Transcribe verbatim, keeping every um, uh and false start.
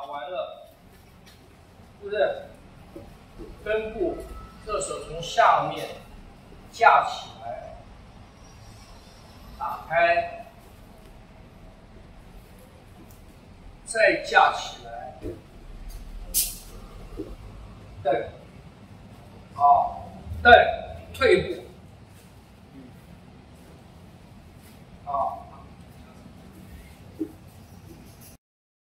打完了，是不是？根部这手从下面架起来，打开，再架起来，对，好，对，退步。